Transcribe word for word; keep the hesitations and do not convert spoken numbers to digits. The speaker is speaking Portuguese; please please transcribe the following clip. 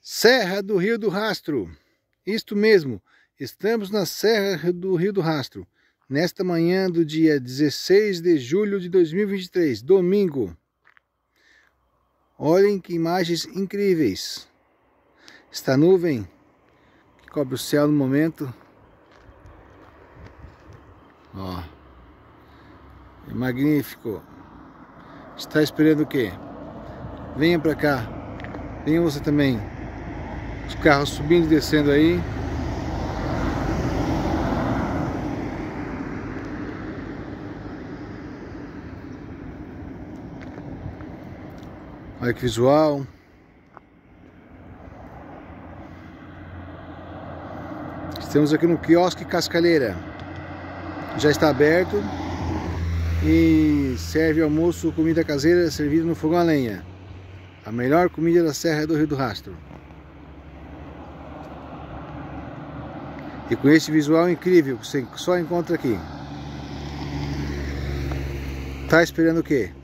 Serra do Rio do Rastro. Isto mesmo, estamos na Serra do Rio do Rastro, nesta manhã do dia dezesseis de julho de dois mil e vinte e três, domingo. Olhem que imagens incríveis. Esta nuvem que cobre o céu no momento. Ó, é magnífico. Está esperando o quê? Venha para cá. Venha você também. Os carros subindo e descendo aí. Olha que visual. Estamos aqui no quiosque Cascalheira. Já está aberto e serve almoço, comida caseira servida no fogão a lenha. A melhor comida da Serra do Rio do Rastro. E com esse visual incrível que você só encontra aqui. Tá esperando o quê?